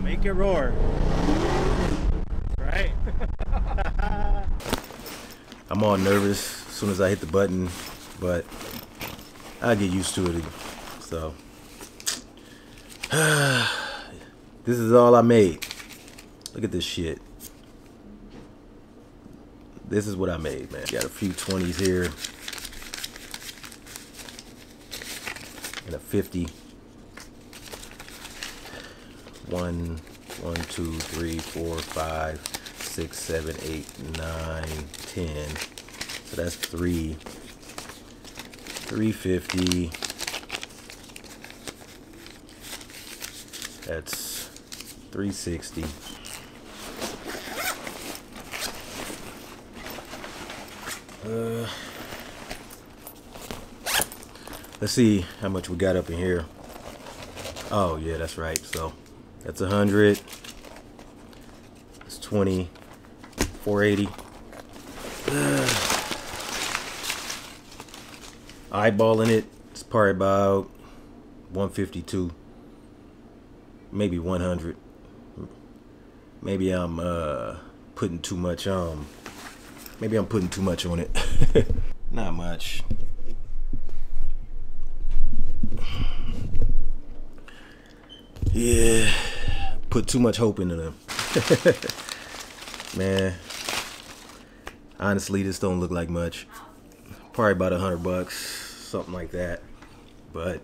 Make it roar. Right? I'm all nervous as soon as I hit the button, but I get used to it. So this is all I made. Look at this shit. This is what I made, man. Got a few 20s here and a 50. 1, 2, 3, 4, 5, 6, 7, 8, 9, 10. So that's 350. That's 360. Let's see how much we got up in here. Oh yeah, that's right. So that's 100. It's 20. 480. Eyeballing it, it's probably about 152. Maybe 100. Maybe I'm putting too much on. Maybe I'm putting too much on it. Not much. Yeah, put too much hope into them. Man, honestly, this don't look like much. Probably about $100, something like that. But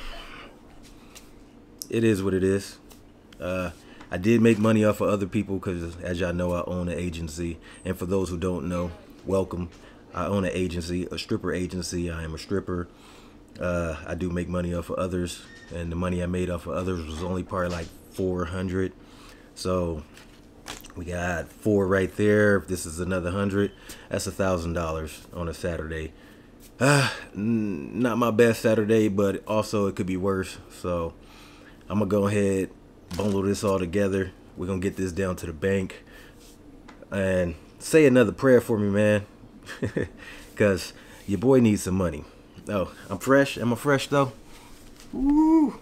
it is what it is. I did make money off of other people because, as y'all know, I own an agency. And for those who don't know, welcome. I own an agency, a stripper agency. I am a stripper. I do make money off of others, and the money I made off of others was only probably like 400. So we got 4 right there. If this is another 100, that's $1,000 on a Saturday. Not my best Saturday, but also it could be worse. So I'm gonna go ahead, bundle this all together. We're gonna get this down to the bank and say another prayer for me, man. Because your boy needs some money. Oh, I'm fresh. Am I fresh though? Woo.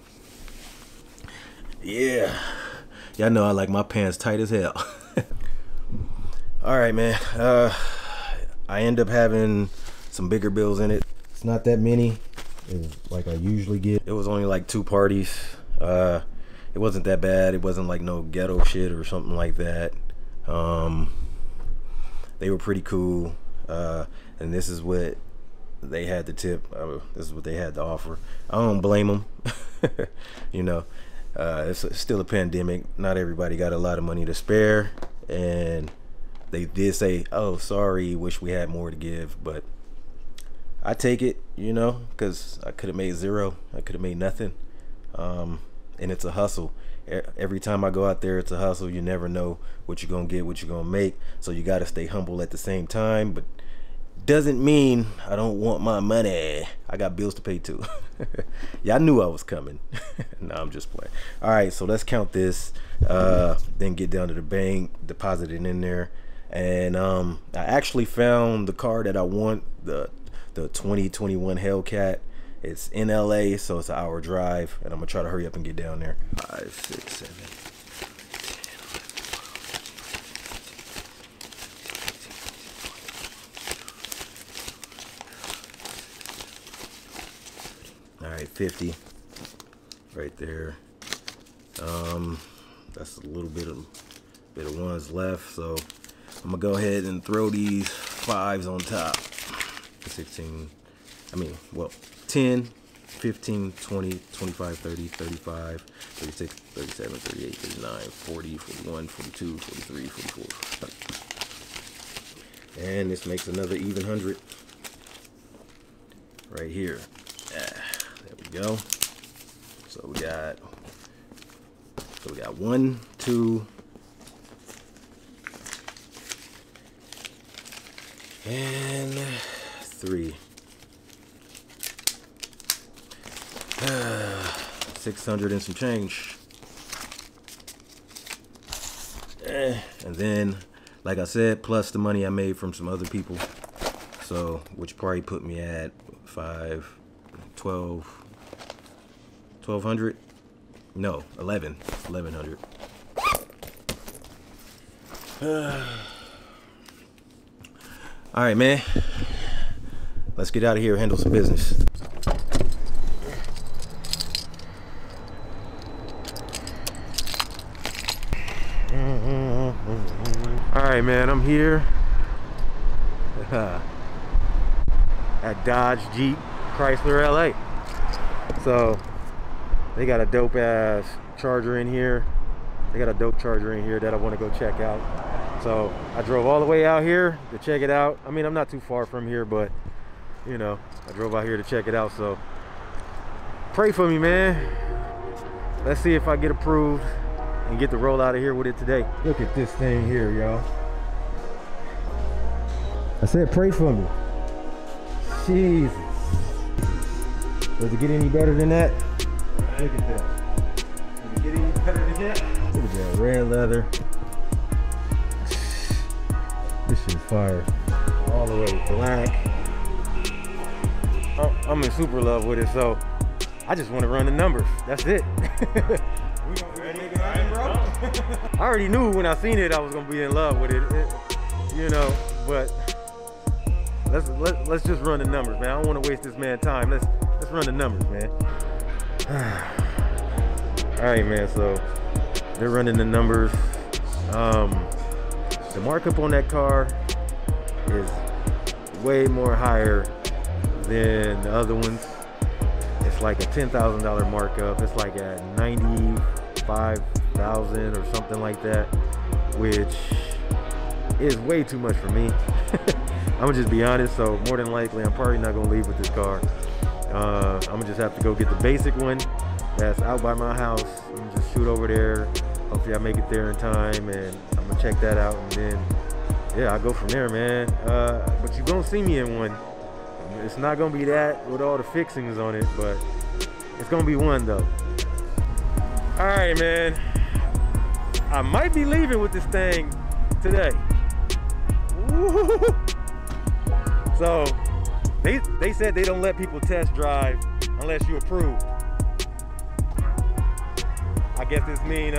Yeah. Y'all know I like my pants tight as hell. All right, man. I end up having some bigger bills in it. It's not that many like I usually get. It was only like 2 parties. It wasn't that bad. It wasn't like no ghetto shit or something like that. They were pretty cool. And this is what they had to tip. This is what they had to offer. I don't blame them. You know, it's still a pandemic. Not everybody got a lot of money to spare, and they did say, "Oh, sorry, wish we had more to give," but I take it, you know, because I could have made 0. I could have made nothing. And it's a hustle. Every time I go out there, it's a hustle. You never know what you're gonna get, what you're gonna make. So you gotta stay humble at the same time. But doesn't mean I don't want my money. I got bills to pay too. Y'all knew I was coming. No, I'm just playing. All right, so let's count this. Then get down to the bank, deposit it in there, and I actually found the car that I want, the 2021 Hellcat. It's in LA, so it's an hour drive, and I'm gonna try to hurry up and get down there. 5, 6, 7, 10. All right, 50 right there. That's a little bit of ones left, so I'm gonna go ahead and throw these 5s on top. 16. I mean, well, 10, 15, 20, 25, 30, 35, 36, 37, 38, 39, 40, 41, 42, 43, 44. And this makes another even 100 right here. There we go. So we got 1, 2, and 3. 600 and some change. And then, like I said, plus the money I made from some other people. So, which probably put me at 1200. No, 1100. All right, man. Let's get out of here and handle some business. All right, man, I'm here at Dodge Jeep Chrysler LA. So they got a dope ass charger in here. They got a dope charger in here that I want to go check out. So I drove all the way out here to check it out. I mean, I'm not too far from here, but you know, I drove out here to check it out. So pray for me, man. Let's see if I get approved and get the roll out of here with it today. Look at this thing here, y'all. I said pray for me. Jesus. Does it get any better than that? Look at that. Does it get any better than that? Look at that red leather. This shit's fire. All the way black. I'm in super love with it, so I just want to run the numbers. That's it. We gonna ready, make it happen, bro? I already knew when I seen it I was gonna be in love with it, you know. But let's just run the numbers, man. I don't want to waste this man's time. Let's run the numbers, man. All right, man. So they're running the numbers. The markup on that car is way more higher than the other ones. It's like a $10,000 markup. It's like at 95,000 or something like that, which is way too much for me. I'm gonna just be honest. So more than likely, I'm probably not gonna leave with this car. I'm gonna just have to go get the basic one that's out by my house. I'm gonna just shoot over there. Hopefully I make it there in time, and I'm gonna check that out, and then yeah, I'll go from there, man. But you're gonna see me in one. It's not gonna be that with all the fixings on it, but it's gonna be one though. All right, man. I might be leaving with this thing today. Woo! So they said they don't let people test drive unless you approve. I guess this means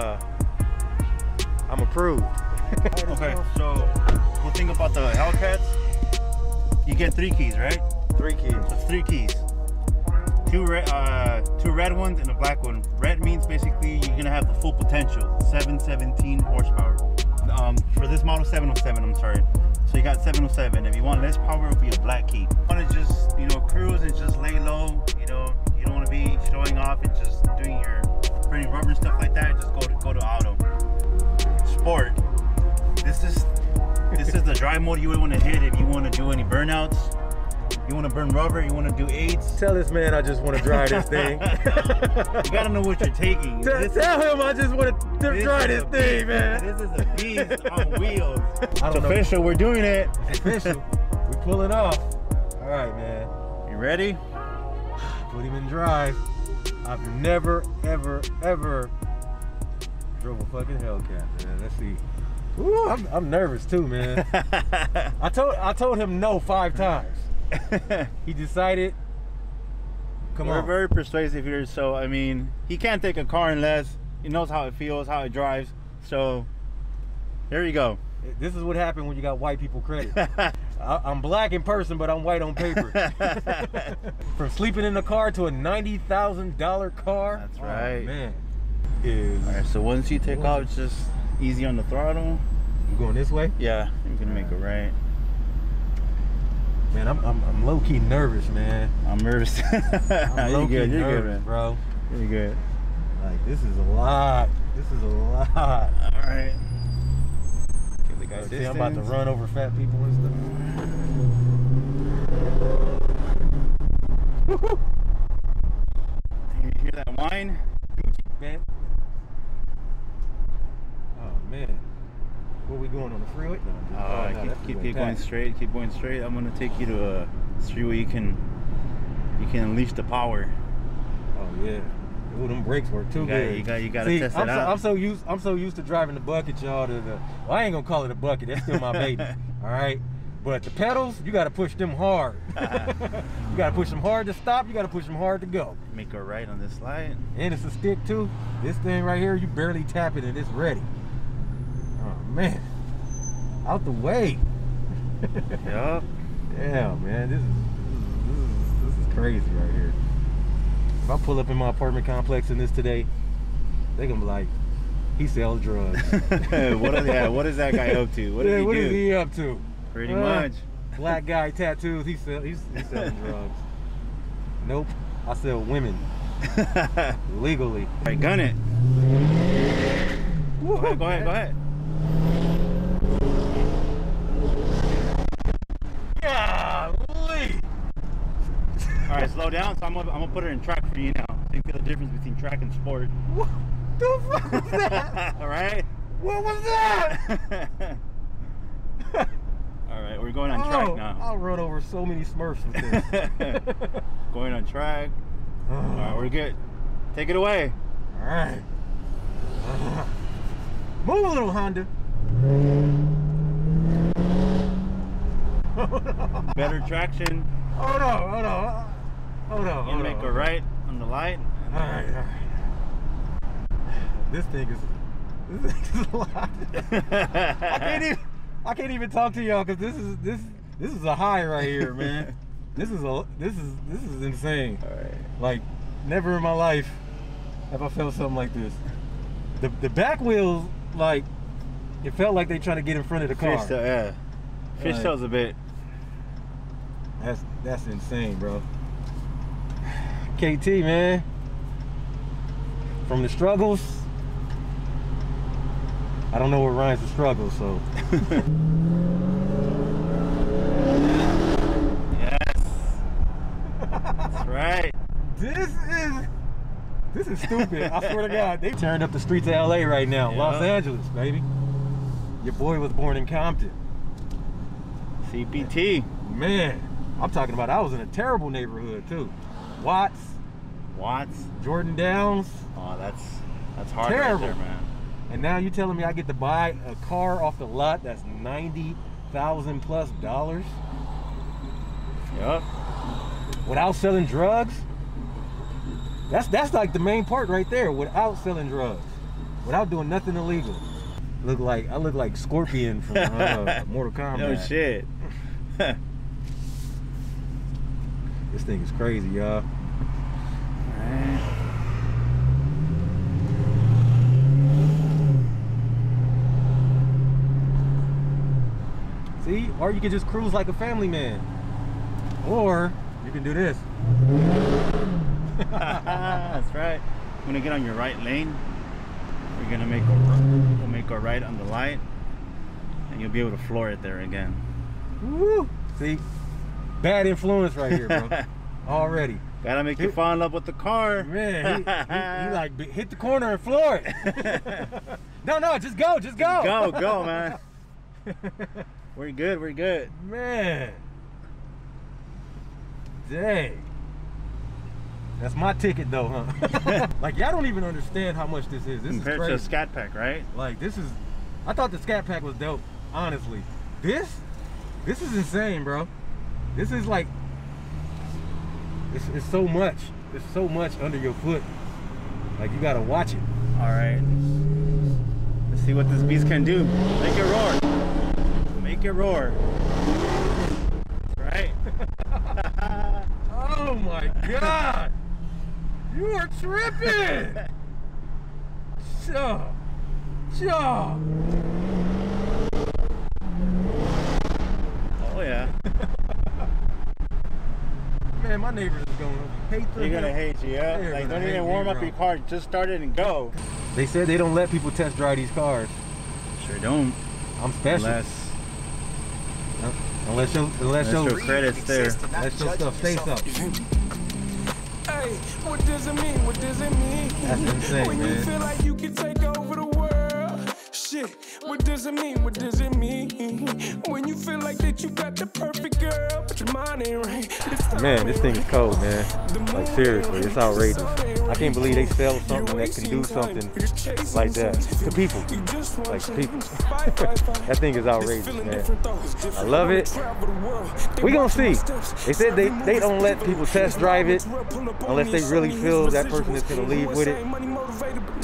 I'm approved. Okay, so one thing about the Hellcats, you get 3 keys, right? 3 keys. So 3 keys. Two red ones and a black one. Red means basically you're gonna have the full potential, 717 horsepower. For this model, 707, I'm sorry. So you got 707. If you want less power, it'll be a black key. You wanna just, you know, cruise and just lay low, you know, you don't wanna be showing off and just doing your burning rubber and stuff like that, just go to auto. Sport. This is the drive mode you would want to hit if you want to do any burnouts. You want to burn rubber, you want to do 8s. Tell this man I just want to drive this thing. You gotta know what you're taking. Tell him I just want to drive this thing, man. This is a beast on wheels. It's official, we're doing it. It's official. We're pulling off. All right, man. You ready? Put him in drive. I've never, ever, ever drove a fucking Hellcat, man. Let's see. Ooh, I'm nervous too, man. I told him no 5 times. He decided. We're very persuasive here, so I mean, he can't take a car unless he knows how it feels, how it drives. So here you go. This is what happened when you got white people credit. I'm black in person, but I'm white on paper. From sleeping in the car to a $90,000 car. That's right. Oh, man. All right, so once you take off, it's just easy on the throttle. You going this way? Yeah, you're gonna make it right. Man, I'm low key nervous, man. I'm nervous. I'm low key nervous, good, man. bro. You're good. Like this is a lot. This is a lot. All right. See, I'm about to run over fat people and stuff. You hear that whine? Man. Oh man. Where we going, on the freeway? No, keep going straight. Keep going straight. I'm gonna take you to a street where you can unleash the power. Oh yeah. Ooh, them brakes work too good. You gotta test it out. I'm so used to driving the bucket, y'all. Well, I ain't gonna call it a bucket. That's still my baby. All right. But the pedals, you gotta push them hard. You gotta push them hard to stop. You gotta push them hard to go. Make a right on this slide. And it's a stick too. This thing right here, you barely tap it and it's ready. Oh man. Out the way. Yup. Damn, man, this is crazy right here. If I pull up in my apartment complex in this today, they gonna be like, he sells drugs. What is that guy up to? What did he do? What is he up to? Pretty much. Black guy tattoos. He's selling drugs. Nope. I sell women legally. All right, gun it. Go ahead. Golly. All right, slow down. So I'm gonna put it in track for you now. So you feel the difference between track and sport. What the fuck was that? All right. What was that? All right, we're going on track now. I'll run over so many Smurfs with this. Going on track. All right, we're good. Take it away. All right. Move a little, Honda. Better traction. Hold on. You make a right on the light. All right. This thing is a lot. I can't even talk to y'all because this is a high right here, man. This is insane. All right. Like, never in my life have I felt something like this. The back wheels, like, it felt like they trying to get in front of the car. Fishtail, yeah. Fishtail's a bit. That's insane, bro. KT, man. From the struggles, I don't know what rhymes with struggle, so. Yes. That's right. This is stupid. I swear to God, they turned up the streets of LA right now. Yeah. Los Angeles, baby. Your boy was born in Compton. CPT. Man, I'm talking about I was in a terrible neighborhood too. Watts, Jordan Downs. Oh, that's hard Terrible. right there, man. And now you telling me I get to buy a car off the lot that's $90,000+ Yup. without selling drugs? That's like the main part right there. Without selling drugs, without doing nothing illegal. I look like Scorpion from Mortal Kombat. No shit. This thing is crazy, y'all. See, or you can just cruise like a family man, or you can do this. That's right. When you get on your right lane, we're gonna make a right on the light, and you'll be able to floor it there again. Woo! See, bad influence right here, bro. Already. Gotta make you fall in love with the car. Man, he like hit the corner and floor it. No, just go. Go, man. We're good. Man. Dang. That's my ticket though, huh? Like, y'all don't even understand how much this is. This Compared is crazy. to a Scat Pack, right? Like, I thought the Scat Pack was dope, honestly. This is insane, bro. This is like, it's so much. It's so much under your foot. Like, you gotta watch it. All right. Let's see what this beast can do. Make it roar. Make it roar. Right? Oh my God. You are tripping. Sure. Oh yeah. Man, my neighbors is gonna hate They're gonna hate you, yeah? They're Like, gonna don't hate even me, warm up bro. your car. Just start it and go. They said they don't let people test drive these cars. Sure don't. I'm special. Unless your credits there. Unless your stuff say something. Hey, what does it mean? That's insane, When man. you feel like you can take over the world. Shit, what does it mean? When you feel like that you got the perfect girl, but your mind ain't right. Man, this thing is cold, man. Like, seriously, it's outrageous. I can't believe they sell something that can do something like that to people. Like, people. That thing is outrageous, man. I love it. We gonna see. They said they don't let people test drive it unless they really feel that person is gonna leave with it.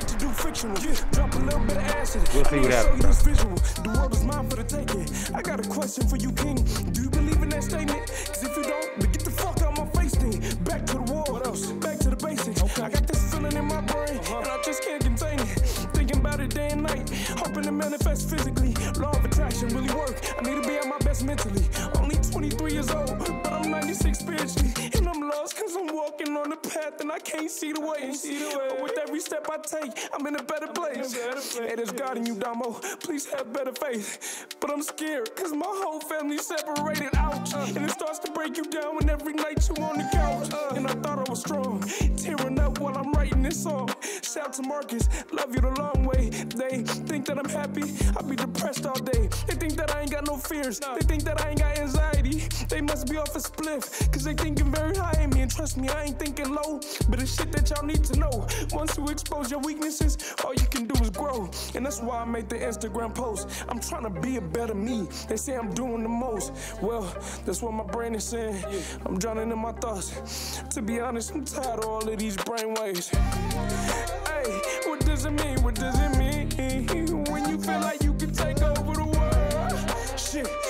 to do fictional. Drop a little bit of acid. We'll see what happens. This visual. The world is mine for the taking. I got a question for you, King. Do you believe in that statement? Cause if you don't, then get the fuck out my face then. Back to the wall. What else? Back to the basics. Okay. I got this feeling in my brain, and I just can't contain it. Thinking about it day and night, hoping to manifest physically. Law of attraction really work. I need to be at my best mentally. Only 23 years old, but I'm 96 spiritually. And I'm lost cause I'm walking on the path and I can't see the way. But with every step I take, I'm in a better place. Hey, there's God in you, Damo. Please have better faith. But I'm scared cause my whole family's separated out. And it starts to break you down when every night you on the couch. And I thought I was strong, tearing up while I'm writing this song. Shout to Marcus, love you the long way. They think that I'm happy, I'll be depressed all day. They think that I ain't got no fears, they think that I ain't got anxiety. They must be off a spliff, cause they thinking very high in me. And trust me, I ain't thinking low, but it's shit that y'all need to know. Once you expose your weaknesses, all you can do is grow. And that's why I made the Instagram post. I'm trying to be a better me. They say I'm doing the most. Well, that's what my brain is saying. I'm drowning in my thoughts. To be honest, I'm tired of all of these brainwaves. Hey, what does it mean? What does it mean? When you feel like you can take over the world? Shit.